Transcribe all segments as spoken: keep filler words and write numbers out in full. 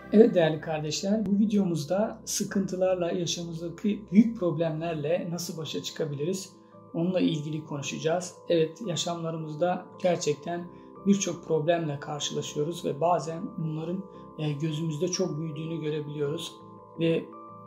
Evet değerli kardeşler, bu videomuzda sıkıntılarla, yaşamımızdaki büyük problemlerle nasıl başa çıkabiliriz? Onunla ilgili konuşacağız. Evet, yaşamlarımızda gerçekten birçok problemle karşılaşıyoruz ve bazen bunların gözümüzde çok büyüdüğünü görebiliyoruz. Ve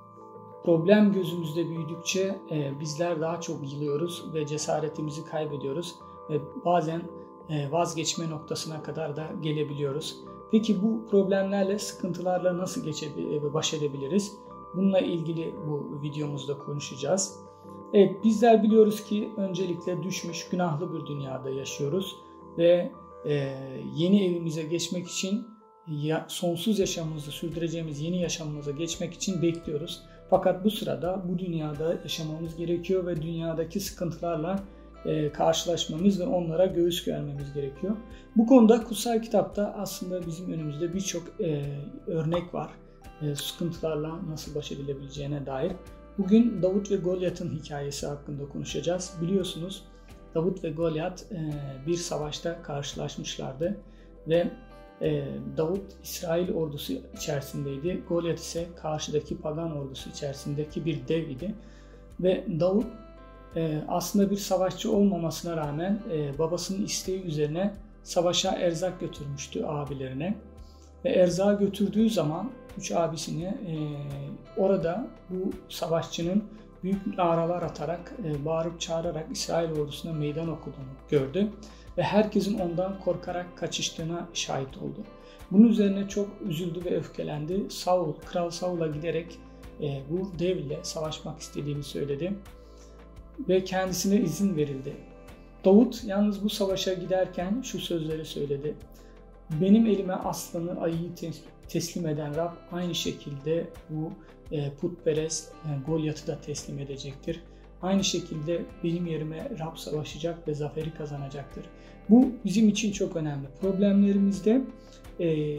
problem gözümüzde büyüdükçe bizler daha çok yılıyoruz ve cesaretimizi kaybediyoruz. Ve bazen vazgeçme noktasına kadar da gelebiliyoruz. Peki bu problemlerle, sıkıntılarla nasıl geçebiliriz, baş edebiliriz? Bununla ilgili bu videomuzda konuşacağız. Evet, bizler biliyoruz ki öncelikle düşmüş, günahlı bir dünyada yaşıyoruz ve e, yeni evimize geçmek için, ya, sonsuz yaşamımızı sürdüreceğimiz yeni yaşamımıza geçmek için bekliyoruz. Fakat bu sırada bu dünyada yaşamamız gerekiyor ve dünyadaki sıkıntılarla E, karşılaşmamız ve onlara göğüs germemiz gerekiyor. Bu konuda kutsal kitapta aslında bizim önümüzde birçok e, örnek var. E, sıkıntılarla nasıl baş edilebileceğine dair. Bugün Davut ve Golyat'ın hikayesi hakkında konuşacağız. Biliyorsunuz Davut ve Golyat e, bir savaşta karşılaşmışlardı ve e, Davut İsrail ordusu içerisindeydi. Golyat ise karşıdaki pagan ordusu içerisindeki bir dev idi. Ve Davut Ee, aslında bir savaşçı olmamasına rağmen e, babasının isteği üzerine savaşa erzak götürmüştü abilerine. Ve erzağı götürdüğü zaman üç abisini e, orada bu savaşçının büyük naralar atarak, e, bağırıp çağırarak İsrail ordusuna meydan okuduğunu gördü. Ve herkesin ondan korkarak kaçıştığına şahit oldu. Bunun üzerine çok üzüldü ve öfkelendi. Saul, Kral Saul'a giderek e, bu dev ile savaşmak istediğini söyledi. Ve kendisine izin verildi. Davut yalnız bu savaşa giderken şu sözleri söyledi. Benim elime aslanı, ayıyı teslim eden Rab aynı şekilde bu putperest Golyat'ı da teslim edecektir. Aynı şekilde benim yerime Rab savaşacak ve zaferi kazanacaktır. Bu bizim için çok önemli. Problemlerimizde e,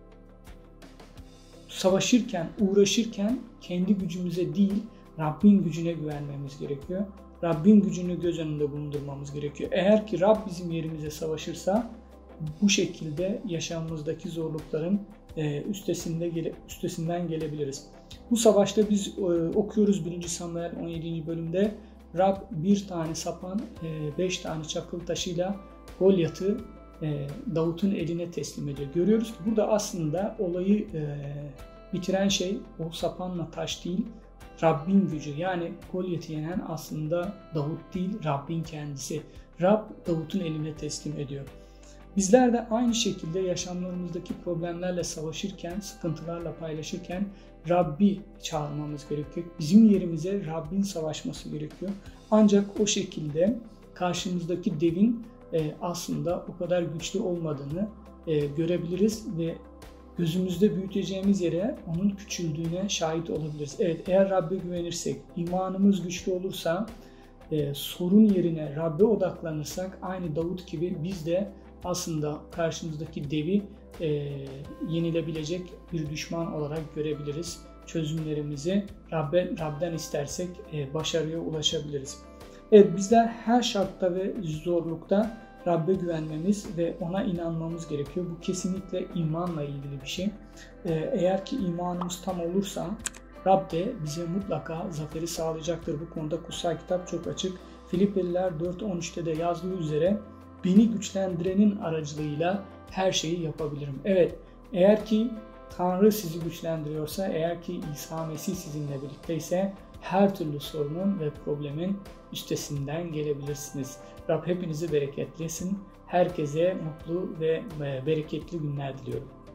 savaşırken, uğraşırken kendi gücümüze değil, Rabbin gücüne güvenmemiz gerekiyor. Rabbin gücünü göz önünde bulundurmamız gerekiyor. Eğer ki Rab bizim yerimize savaşırsa bu şekilde yaşamımızdaki zorlukların üstesinde, üstesinden gelebiliriz. Bu savaşta biz okuyoruz birinci Samuel on yedinci bölümde Rab bir tane sapan, beş tane çakıl taşıyla Golyat'ı Davut'un eline teslim ediyor. Görüyoruz ki burada aslında olayı bitiren şey o sapanla taş değil, Rabbin gücü. Yani Golyat'ı yenen aslında Davut değil, Rabbin kendisi. Rab Davut'un eline teslim ediyor. Bizler de aynı şekilde yaşamlarımızdaki problemlerle savaşırken, sıkıntılarla paylaşırken Rabbi çağırmamız gerekiyor. Bizim yerimize Rabbin savaşması gerekiyor. Ancak o şekilde karşımızdaki devin aslında o kadar güçlü olmadığını görebiliriz ve gözümüzde büyüteceğimiz yere onun küçüldüğüne şahit olabiliriz. Evet, eğer Rabbe güvenirsek, imanımız güçlü olursa, e, sorun yerine Rabbe odaklanırsak aynı Davut gibi biz de aslında karşımızdaki devi e, yenilebilecek bir düşman olarak görebiliriz. Çözümlerimizi Rabbe, Rab'den istersek e, başarıya ulaşabiliriz. Evet, bizler her şartta ve zorlukta Rabbe güvenmemiz ve ona inanmamız gerekiyor. Bu kesinlikle imanla ilgili bir şey. Eğer ki imanımız tam olursa Rab de bize mutlaka zaferi sağlayacaktır. Bu konuda kutsal kitap çok açık. Filipliler dört on üçte de yazdığı üzere beni güçlendirenin aracılığıyla her şeyi yapabilirim. Evet, eğer ki Tanrı sizi güçlendiriyorsa, eğer ki İsa Mesih sizinle birlikteyse her türlü sorunun ve problemin üstesinden gelebilirsiniz. Rab hepinizi bereketlesin. Herkese mutlu ve bereketli günler diliyorum.